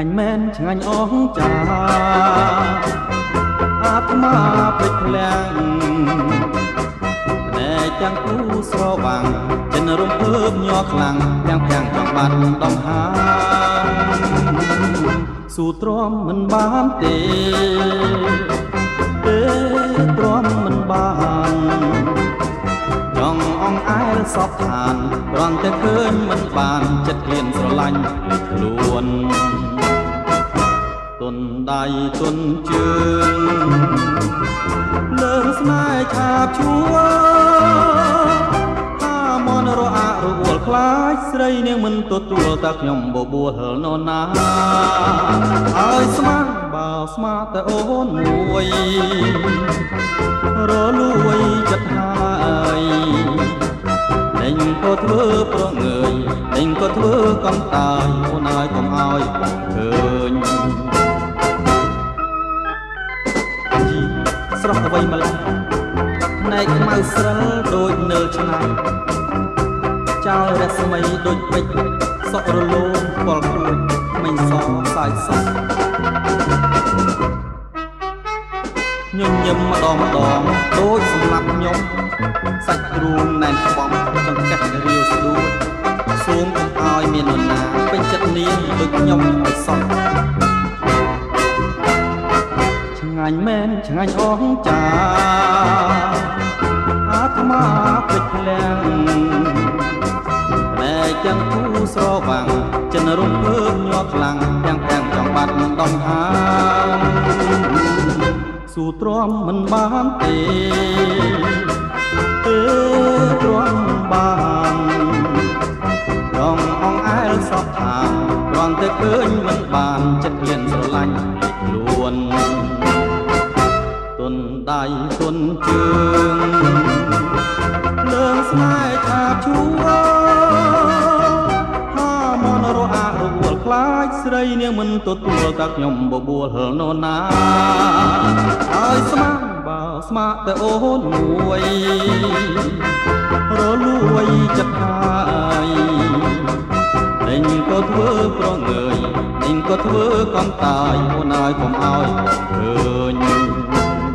ញ់មែនឆ្ងាញ់អស់ចាអាត្មាពេចភ្លាំងណែទាំងគូស្រវាំងចិនរំភើបញ័រខ្លាំងទាំងចង់បាត់ដំហាស៊ូទ្រាំមិនបានទេទ្រាំមិនបានចង់អង្អែលសពឋានគ្រាន់តែឃើញមិនបានចិត្តក្លៀនស្រឡាញ់ខ្លួនទុនដៃទុនជើងលើស្នេហ៍ឆាបឈួរថាមនរអារវល់ខ្លាចស្រីនាងមិនទទួលតែខ្ញុំបបួលនរណាហើយស្មានបើស្មាតែអូនមួយរលួយចិត្តហើយដេញក៏ធ្វើប្រងើយដេញក៏ធ្វើកំតាយអូនហើយកុំឲ្យបងឃើញស្រស់អ្វីម្ល៉េះផ្នែកខ្មៅស្រិលដូចនៅឆ្នាំចោលរស្មីដូចពេជ្រសក់រលោងខ្វល់ព្រួយមិញសសាយសាញញឹមម្ដងដូចសម្លាប់ខ្ញុំសាច់គ្រូងណែនខ្បំចង្កេះរាវស្ដួចសូមកុំឲ្យមាននរណាពេញចិត្តនាងដូចខ្ញុំឲ្យសោះឆ្ងាញ់មែនឆ្ងាញ់អស់ចាអាត្មាពេចភ្លាំងតែចឹងគូស្រវាំងចិនរំភើបញ័រខ្លាំងទាំងចង់បាត់ដំហាស៊ូទ្រាំមិនបានទេទ្រាំបានរងអង្អែលសពឋានគ្រាន់តែឃើញមិនបានចិត្តក្លៀនស្រឡាញ់ខ្លួនទុនដៃទុនជើងលើស្នេហ៍ឆាបឈួរថាមនរអារវល់ខ្លាចស្រីនាងមិនទទួលតែខ្ញុំបបួលនរណាហើយស្មានបើស្មាតែអូនមួយរលួយចិត្តហើយដេញក៏ធ្វើប្រងើយដេញក៏ធ្វើកំតាយអូនហើយកុំឲ្យឃើញ